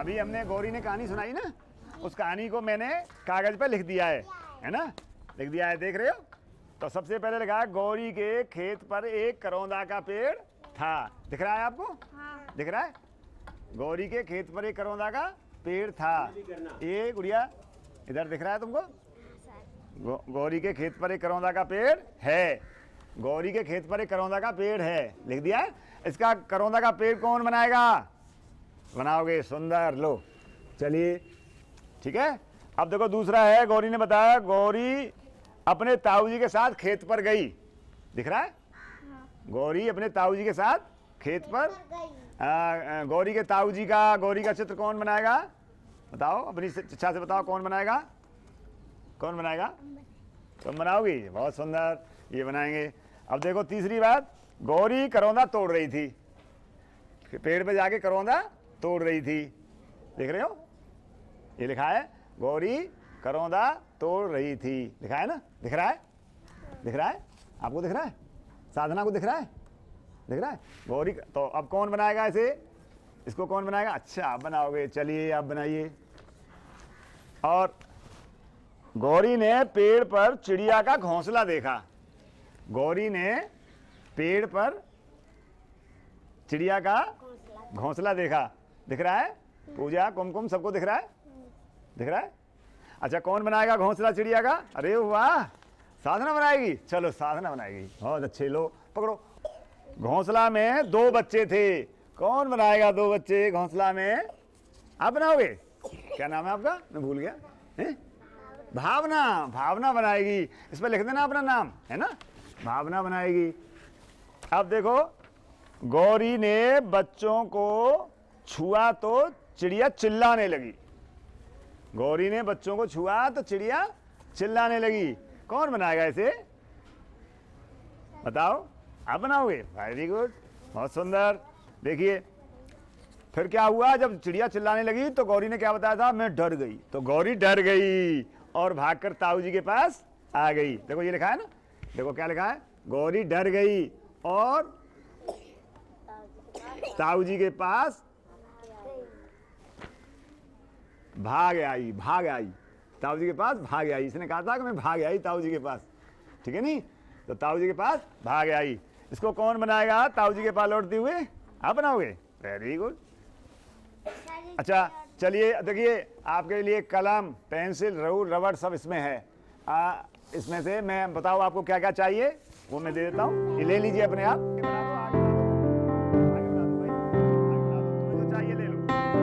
अभी हमने गौरी ने कहानी सुनाई ना, उस कहानी को मैंने कागज पे लिख दिया है ना, लिख दिया है, देख रहे हो। तो सबसे पहले लिखा है गौरी के खेत पर एक करौंदा का पेड़ था। दिख रहा है आपको? हाँ। दिख रहा है? गौरी के खेत पर एक करौंदा का पेड़ था। ये गुड़िया इधर दिख रहा है तुमको? गौरी के खेत पर एक करौंदा का पेड़ है। गौरी के खेत पर एक करौंदा का पेड़ है, लिख दिया है। इसका करौंदा का पेड़ कौन बनाएगा? बनाओगे, सुंदर। लो चलिए, ठीक है। अब देखो दूसरा है, गौरी ने बताया गौरी अपने ताऊजी के साथ खेत पर गई। दिख रहा है? हाँ। गौरी अपने ताऊजी के साथ खेत पर गौरी के ताऊजी का, गौरी का चित्र कौन बनाएगा? बताओ, अपनी इच्छा से बताओ, कौन बनाएगा? कौन बनाएगा? तुम बनाओगी? बहुत सुंदर, ये बनाएंगे। अब देखो तीसरी बात, गौरी करौंदा तोड़ रही थी, पेड़ पे जाके करौंदा तोड़ रही थी। देख रहे हो? ये लिखा है गौरी करौंदा तोड़ रही थी, लिखा है ना? दिख रहा है? दिख रहा है? आपको दिख रहा है? साधना को दिख रहा है? दिख रहा है? गौरी। तो अब कौन बनाएगा इसे? इसको कौन बनाएगा? अच्छा, आप बनाओगे, चलिए आप बनाइए। और गौरी ने पेड़ पर चिड़िया का घोंसला देखा। गौरी ने पेड़ पर चिड़िया का घोंसला देखा। दिख रहा है? पूजा, कुमकुम सबको दिख रहा है? दिख रहा है? अच्छा, कौन बनाएगा घोंसला चिड़िया का? अरे वाह, साधना बनाएगी। चलो साधना बनाएगी, बहुत अच्छे। लो पकड़ो। घोंसला में 2 बच्चे थे। कौन बनाएगा 2 बच्चे घोंसला में? आप बनाओगे? क्या नाम है आपका? मैं भूल गया। है? भावना। भावना बनाएगी। इस पर लिख देना अपना नाम, है ना? भावना बनाएगी। अब देखो, गौरी ने बच्चों को छुआ तो चिड़िया चिल्लाने लगी। गौरी ने बच्चों को छुआ तो चिड़िया चिल्लाने लगी। कौन बनाएगा इसे? बताओ, आप बनाओगे? वेरी गुड, बहुत सुंदर। देखिए फिर क्या हुआ, जब चिड़िया चिल्लाने लगी तो गौरी ने क्या बताया था? मैं डर गई। तो गौरी डर गई और भागकर ताऊ जी के पास आ गई। देखो ये लिखा है ना, देखो क्या लिखा है, गौरी डर गई और ताऊ जी के पास भाग आई। भाग आई, ताऊ जी के पास भाग आई। इसने कहा था कि मैं भाग आई ताऊ जी के पास, ठीक है नहीं? तो ताऊ जी के पास भाग आई। इसको कौन बनाएगा ताऊ जी के पास लौटते हुए? आप बनाओगे? Very good. अच्छा चलिए, देखिए आपके लिए कलम, पेंसिल, रबर सब इसमें है। इसमें से मैं बताओ आपको क्या क्या चाहिए, वो मैं दे देता हूँ। ये ले लीजिए अपने आप। तुम्हें जो चाहिए ले लो।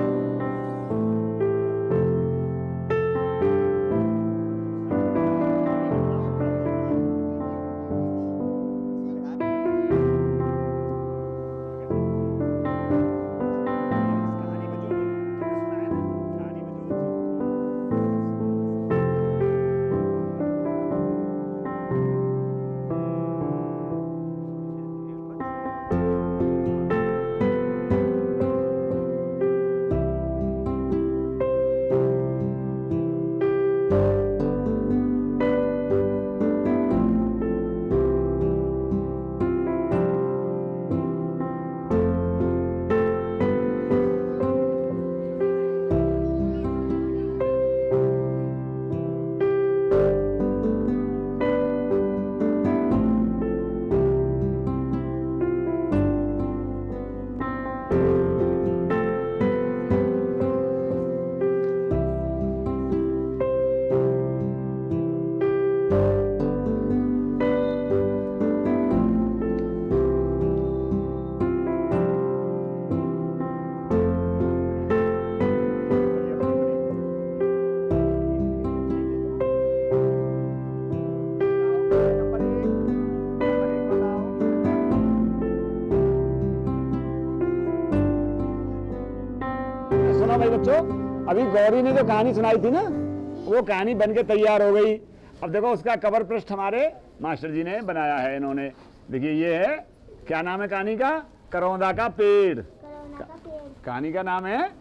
भाई बच्चों, अभी गौरी ने जो कहानी सुनाई थी ना, वो कहानी बनके तैयार हो गई। अब देखो उसका कवर पृष्ठ हमारे मास्टर जी ने बनाया है। इन्होंने देखिए, ये है, क्या नाम है कहानी का? करौंदा का पेड़। कहानी का नाम है,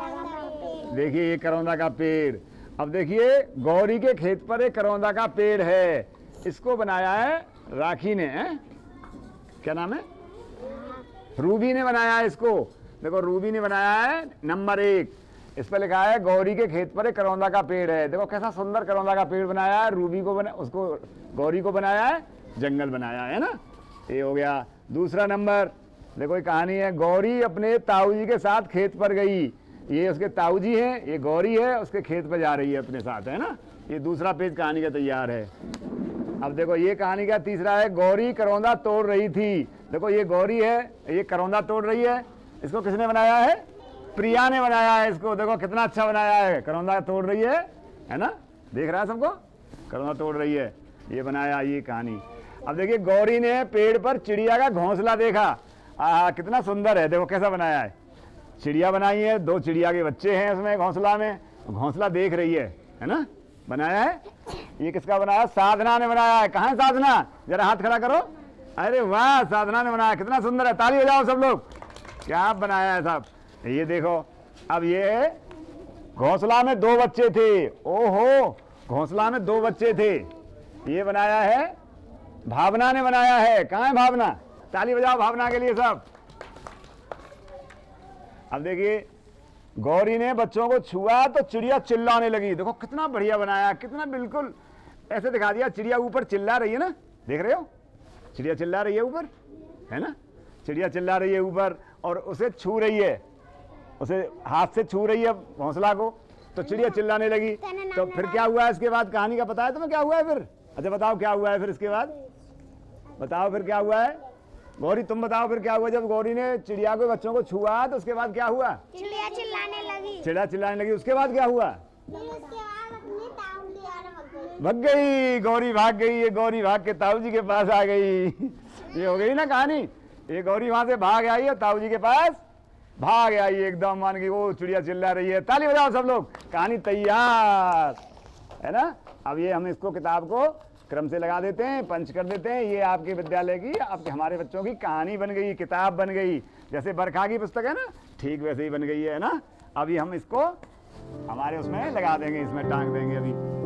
देखिए ये करौंदा का पेड़। अब देखिए, गौरी के खेत पर एक करौंदा का पेड़ है। इसको बनाया है राखी ने, है? क्या नाम है? रूबी ने बनाया है इसको। देखो रूबी ने बनाया है नंबर 1। इस पर लिखा है गौरी के खेत पर एक करौंदा का पेड़ है। देखो कैसा सुंदर करौंदा का पेड़ बनाया है, रूबी को उसको गौरी को बनाया है, जंगल बनाया है ना। ये हो गया। दूसरा नंबर देखो, ये कहानी है, गौरी अपने ताऊ जी के साथ खेत पर गई। ये उसके ताऊ जी हैं, ये गौरी है, उसके खेत पर जा रही है अपने साथ, है ना। ये दूसरा पेज कहानी का तैयार है। अब देखो ये कहानी का तीसरा है, गौरी करौंदा तोड़ रही थी। देखो ये गौरी है, ये करौंदा तोड़ रही है। इसको किसने बनाया है? प्रिया ने बनाया है इसको। देखो कितना अच्छा बनाया है, करौंदा तोड़ रही है ना। देख रहा है सबको, करौंदा तोड़ रही है, ये बनाया ये कहानी। अब देखिए गौरी ने पेड़ पर चिड़िया का घोंसला देखा। कितना सुंदर है, देखो कैसा बनाया है। चिड़िया बनाई है, 2 चिड़िया के बच्चे हैं उसमें घोंसला में, घोंसला देख रही है ना। बनाया है, ये किसका बनाया? साधना ने बनाया है। कहाँ है साधना? जरा हाथ खड़ा करो। अरे वाह, साधना ने बनाया, कितना सुंदर है, ताली बजाओ सब लोग। क्या बनाया है साहब, ये देखो। अब ये घोंसला में 2 बच्चे थे। ओहो, घोंसला में 2 बच्चे थे। ये बनाया है भावना ने बनाया है। कहाँ है भावना? ताली बजाओ भावना के लिए सब। अब देखिए गौरी ने बच्चों को छुआ तो चिड़िया चिल्लाने लगी। देखो कितना बढ़िया बनाया, कितना बिल्कुल ऐसे दिखा दिया। चिड़िया ऊपर चिल्ला रही है ना, देख रहे हो, चिड़िया चिल्ला रही है ऊपर, है ना। चिड़िया चिल्ला रही है ऊपर और उसे छू रही है, उसे हाथ से छू रही है घोंसला को, तो चिड़िया चिल्लाने लगी। तो फिर क्या हुआ इसके बाद? कहानी का पता है तुम्हें क्या हुआ है फिर? अच्छा बताओ क्या हुआ है फिर इसके बाद, बताओ फिर क्या हुआ है। गौरी तुम बताओ फिर क्या हुआ? जब गौरी ने चिड़िया को बच्चों को छुआ तो उसके बाद क्या हुआ? चिड़िया चिल्लाने लगी। चिड़िया चिल्लाने लगी। उसके बाद क्या हुआ? भाग गई गौरी, भाग गई। ये गौरी भाग के ताऊ जी के पास आ गई। ये हो गई ना कहानी। ये गौरी वहां से भाग आई है, ताऊ जी के पास भाग आई एकदम, मान के वो चिड़िया चिल्ला रही है। ताली बजाओ सब लोग। कहानी तैयार है ना। अब ये हम इसको किताब को क्रम से लगा देते हैं, पंच कर देते हैं। ये आपके विद्यालय की, आपके हमारे बच्चों की कहानी बन गई, किताब बन गई। जैसे बरखा की पुस्तक है ना, ठीक वैसे ही बन गई है ना। अभी हम इसको हमारे उसमें लगा देंगे, इसमें टांग देंगे अभी।